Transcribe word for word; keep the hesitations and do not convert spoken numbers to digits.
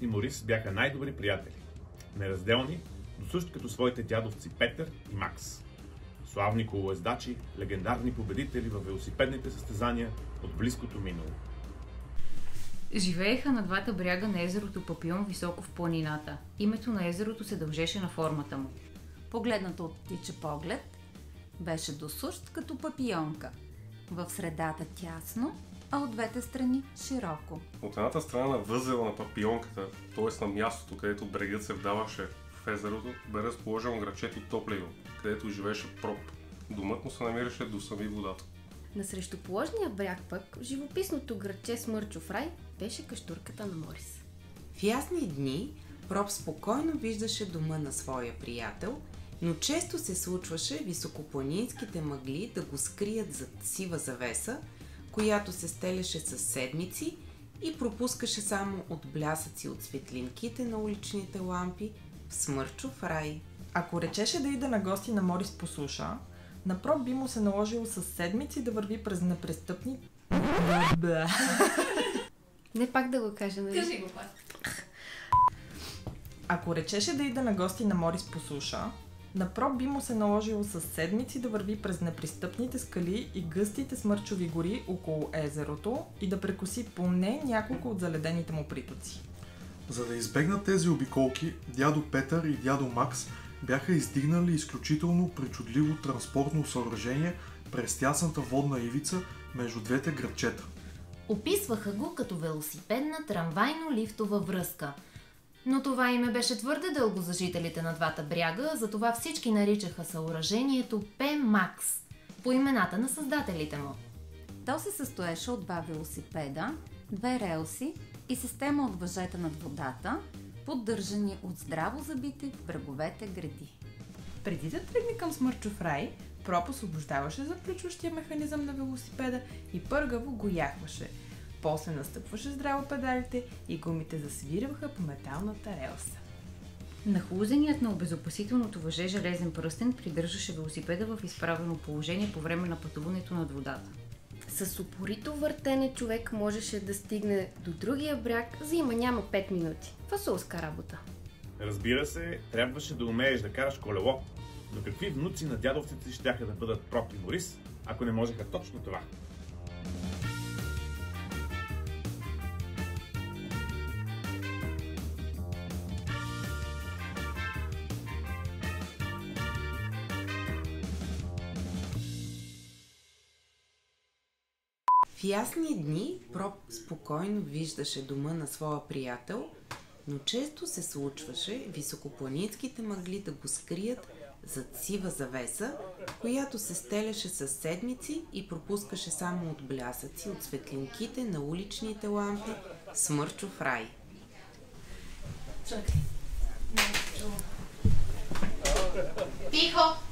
и Морис бяха най-добри приятели. Неразделни, досущ като своите дядовци Петър и Макс. Славни колоездачи, легендарни победители във велосипедните състезания от близкото минало. Живееха на двата бряга на езерото Папион високо в планината. Името на езерото се дължеше на формата му. Погледнато от птиче поглед, беше досущ като папионка. В средата тясно, а от двете страни широко. От едната страна на възела на папионката, т.е. на мястото, където брегът се вдаваше в езерото, бе разположено градчето Топлево, където живееше Проб. Домът му се намираше до сами водата. На срещуположния бряг пък, в живописното градче Смърчов рай, беше къщурката на Морис. В ясни дни Проб спокойно виждаше дома на своя приятел, но често се случваше високопланинските мъгли да го скрият зад сива завеса, която се стелеше със седмици и пропускаше само от блясъци от светлинките на уличните лампи в Смърчов рай. Ако речеше да иде на гости на Морис по суша, на Проб би му се наложило със седмици да върви през непрестъпни... Не пак да го кажа, нали? Кажи го пак. Ако речеше да иде на гости на Морис по суша, на Проб би му се наложило със седмици да върви през непристъпните скали и гъстите смърчови гори около езерото и да прекоси поне няколко от заледените му притоци. За да избегнат тези обиколки, дядо Петър и дядо Макс бяха издигнали изключително причудливо транспортно съоръжение през тясната водна ивица между двете градчета. Описваха го като велосипедна трамвайно-лифтова връзка. Но това име беше твърде дълго за жителите на двата бряга, затова всички наричаха съоръжението П-Макс, по имената на създателите му. То се състоеше от два велосипеда, две релси и система от въжета над водата, поддържани от здраво забити в бреговете гради. Преди да тръгне към Смърчов рай, Проб освобождаваше заключващия механизъм на велосипеда и пъргаво го яхваше. После настъпваше здраво педалите и гумите засвирваха по металната релса. Нахлузеният на обезопасителното въже железен пръстен придържаше велосипеда в изправено положение по време на пътуването над водата. С упорито въртене човек можеше да стигне до другия бряг за има няма пет минути. Фасулска работа. Разбира се, трябваше да умееш да караш колело. Но какви внуци на дядовците щяха да бъдат Проб и Морис, ако не можеха точно това? В ясни дни Проб спокойно виждаше дома на своя приятел, но често се случваше високопланинските мъгли да го скрият зад сива завеса, която се стеляше със седмици и пропускаше само от блясъци от светлинките на уличните лампи в Смърчов рай. Чакай. Тихо!